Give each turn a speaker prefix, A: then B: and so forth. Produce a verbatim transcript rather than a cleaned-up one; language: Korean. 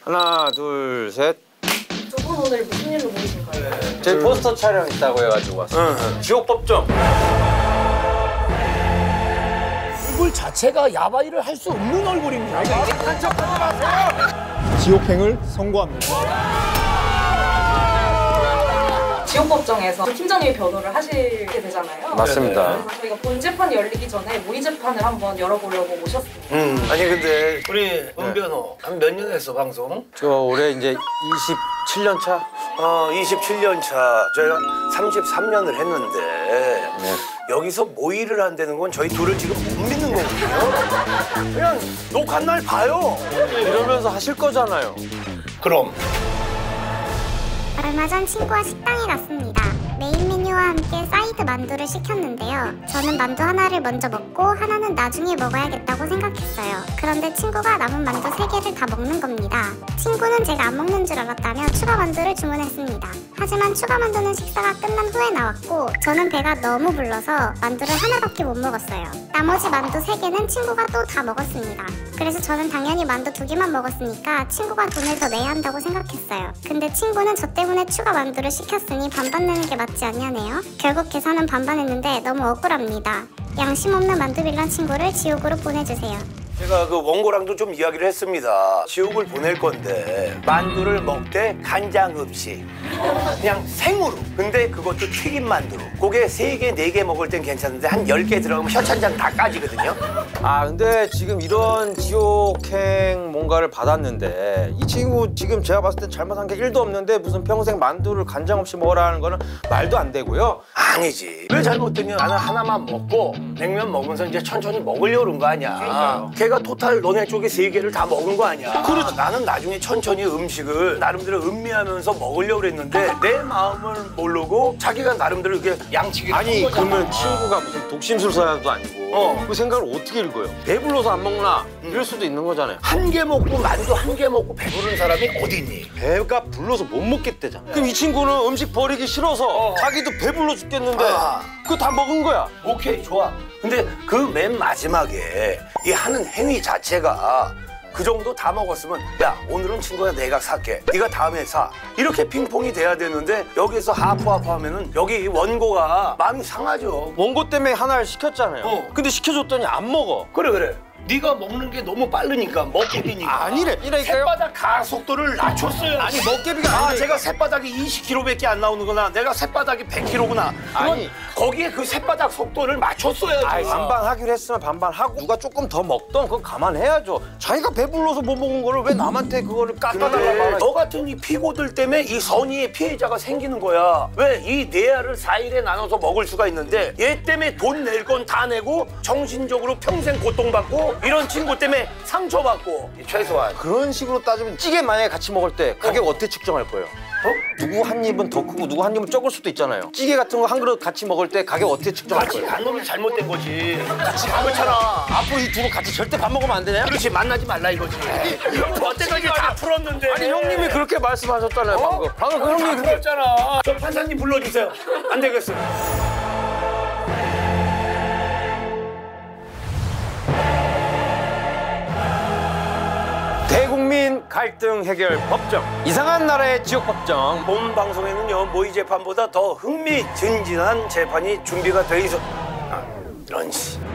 A: 하나, 둘, 셋.
B: 두 분 오늘 무슨 일로 모이신 거예요? 네.
A: 저희 포스터 촬영 있다고 해가지고 왔어요. 응. 지옥법정.
C: 얼굴 자체가 야바이를 할 수 없는 얼굴입니다.
D: 한척 하지 마세요. 지옥행을 선고합니다.
B: 지옥법정에서 팀장님이 변호를 하시게 되잖아요.
A: 맞습니다.
B: 그래서 저희가 본 재판이 열리기 전에 모의 재판을 한번 열어보려고 모셨습니다.
C: 음, 아니 근데 우리 은 변호 한 몇 년 했어 방송?
A: 저 올해 이제 이십칠 년 차?
C: 어, 이십칠 년 차. 저희가 삼십삼 년을 했는데
A: 네.
C: 여기서 모의를 한다는 건 저희 둘을 지금 못 믿는 거거든요. 그냥 녹한 날 봐요.
A: 이러면서 하실 거잖아요.
C: 그럼.
E: 얼마 전 친구와 식당에 갔습니다. 메인 메뉴와 함께 사이드 만두를 시켰는데요. 저는 만두 하나를 먼저 먹고 하나는 나중에 먹어야겠다고 생각했어요. 그런데 친구가 남은 만두 세 개를 다 먹는 겁니다. 친구는 제가 안 먹는 줄 알았다며 추가 만두를 주문했습니다. 하지만 추가 만두는 식사가 끝난 후에 나왔고 저는 배가 너무 불러서 만두를 하나밖에 못 먹었어요. 나머지 만두 세 개는 친구가 또 다 먹었습니다. 그래서 저는 당연히 만두 두 개만 먹었으니까 친구가 돈을 더 내야 한다고 생각했어요. 근데 친구는 저 때문에 추가 만두를 시켰으니 반반 내는 게 맞지 않냐네요. 결국 계산은 반반 했는데 너무 억울합니다. 양심 없는 만두빌런 친구를 지옥으로 보내주세요.
C: 제가 그 원고랑도 좀 이야기를 했습니다. 지옥을 보낼 건데 만두를 먹되 간장 없이 그냥 생으로. 근데 그것도 튀김 만두로. 그게 세 개, 네 개 먹을 땐 괜찮은데 한 열 개 들어가면 혀찬장 다 까지거든요.
A: 아 근데 지금 이런 지옥행 뭔가를 받았는데 이 친구 지금 제가 봤을 때 잘못한 게 일도 없는데 무슨 평생 만두를 간장 없이 먹으라는 거는 말도 안 되고요.
C: 아니지. 왜 잘못되면 나는 하나만 먹고 냉면 먹으면서 이제 천천히 먹으려고 그런 거 아니야.
A: 그러니까요.
C: 걔가 토탈 너네 쪽에 세 개를 다 먹은 거 아니야. 그렇지. 나는 나중에 천천히 음식을 나름대로 음미하면서 먹으려고 그랬는데 내 마음을 모르고 자기가 나름대로 이렇게 양치기를
A: 아니
C: 한 거잖아.
A: 그러면 친구가 무슨 독심술사도 아니고
C: 어.
A: 그 생각을 어떻게 읽어요? 배불러서 안 먹나? 이럴 수도 있는 거잖아요.
C: 한 개 먹고 만두 한 개 먹고 배부른 사람이 어디 있니?
A: 배가 불러서 못 먹겠대잖아. 그럼 이 친구는 음식 버리기 싫어서
C: 어.
A: 자기도 배불러 죽겠는데
C: 아.
A: 그거 다 먹은 거야.
C: 오케이, 좋아. 근데 그 맨 마지막에 이 하는 행위 자체가 그 정도 다 먹었으면 야 오늘은 친구야 내가 살게 네가 다음에 사 이렇게 핑퐁이 돼야 되는데 여기서 하프하프 하면은 여기 원고가 마음이 상하죠.
A: 원고 때문에 하나를 시켰잖아요.
C: 어.
A: 근데 시켜줬더니 안 먹어.
C: 그래 그래 네가 먹는 게 너무 빠르니까 먹개비니까
A: 아니래, 이래니까요.
C: 쇳바닥 가 속도를 낮췄어요.
A: 아니 먹개비가
C: 아
A: 아니니까.
C: 제가 쇳바닥이 이십 킬로미터밖에 안 나오는구나. 내가 쇳바닥이 백 킬로미터구나.
A: 아니.
C: 거기에 그 쇳바닥 속도를 맞췄어요.
A: 아이, 반반 하기로 했으면 반반 하고 누가 조금 더 먹던 그건 감안해야죠. 자기가 배불러서 못 먹은 거를 왜 남한테 그거를 깎아달라고 하나.
C: 너 같은 이 피고들 때문에 이 선의의 피해자가 생기는 거야. 왜 이 네 알을 사 일에 나눠서 먹을 수가 있는데 얘 때문에 돈 낼 건 다 내고 정신적으로 평생 고통받고 이런 친구 때문에 상처받고 최소한
A: 그런 식으로 따지면 찌개 만약에 같이 먹을 때 가격 어. 어떻게 측정할 거예요? 어? 누구 한 입은 더 크고 누구 한 입은 적을 수도 있잖아요. 찌개 같은 거 한 그릇 같이 먹을 때 가격 어떻게 측정할
C: 같이
A: 거예요?
C: 안 먹으면 잘못된 거지. 같이 안 그렇잖아.
A: 앞으로 이 두 분 같이 절대 밥 먹으면 안 되냐?
C: 그렇지, 만나지 말라 이거지. 어때까지 다 풀었는데.
A: 아니 형님이 그렇게 말씀하셨잖아요.
C: 어?
A: 방금. 방금 그 형님이 그렇게
C: 풀었잖아. 저 판사님 불러주세요. 안 되겠어요.
A: 대국민 갈등 해결 법정. 이상한 나라의 지옥 법정.
C: 본 방송에는요 모의 재판보다 더 흥미진진한 재판이 준비가 돼 있어. 아, 이런 씨.